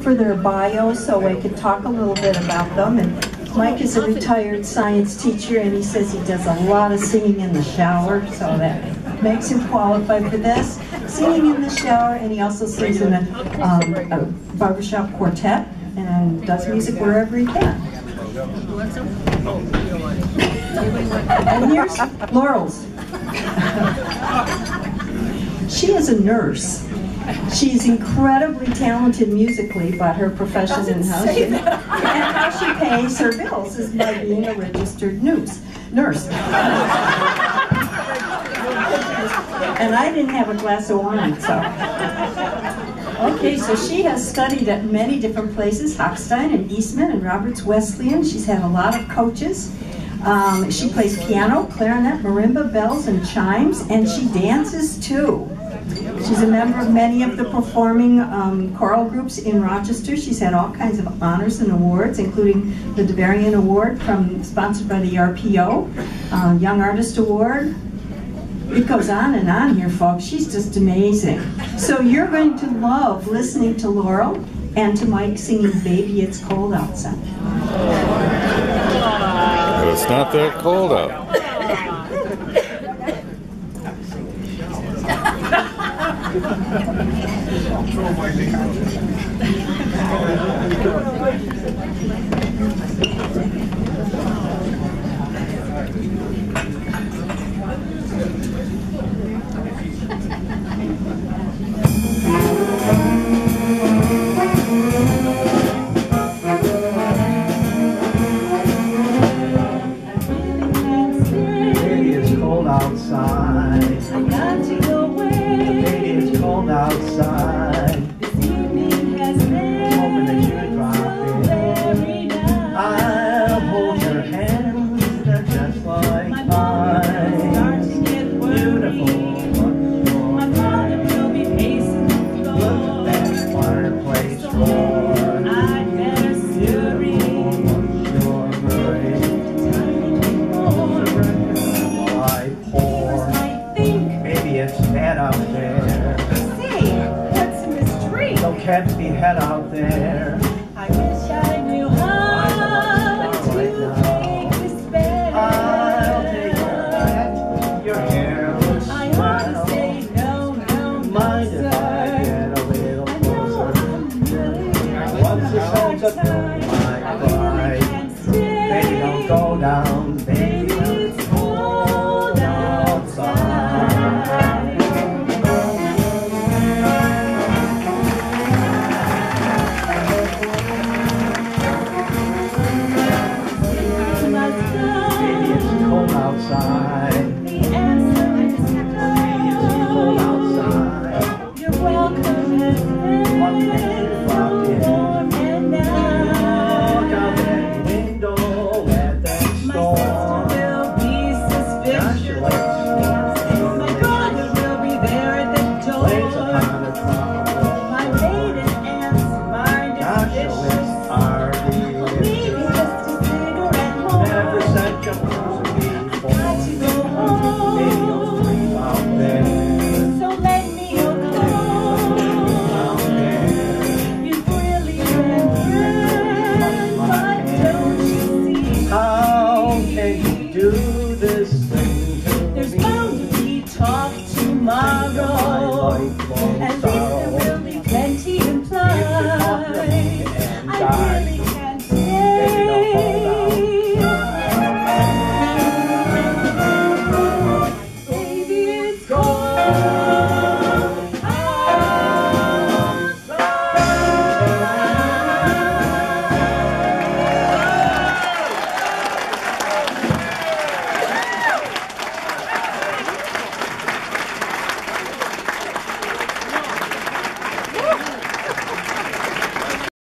for their bio so I could talk a little bit about them. And Mike is a retired science teacher, and he says he does a lot of singing in the shower, so that makes him qualified for this. Singing in the shower, and he also sings in a barbershop quartet and does music wherever he can. And here's Laurel's. She is a nurse. She's incredibly talented musically, but her profession and how she pays her bills is by being a registered nurse. And I didn't have a glass of wine, so. Okay, so she has studied at many different places, Hochstein and Eastman and Roberts Wesleyan. She's had a lot of coaches. She plays piano, clarinet, marimba, bells, and chimes, and she dances too. She's a member of many of the performing choral groups in Rochester. She's had all kinds of honors and awards, including the DeVarian Award sponsored by the RPO, Young Artist Award. It goes on and on here, folks. She's just amazing. So you're going to love listening to Laurel and to Mike singing Baby It's Cold Outside. But it's not that cold out. Can't be head out there. I wish I knew how to make this better. I'll take your hair looks swell. I want to say no, mind if I get a little closer? Once the sun's up on my pride, baby, don't go down, baby, it's cold outside. And there will be plenty in play. I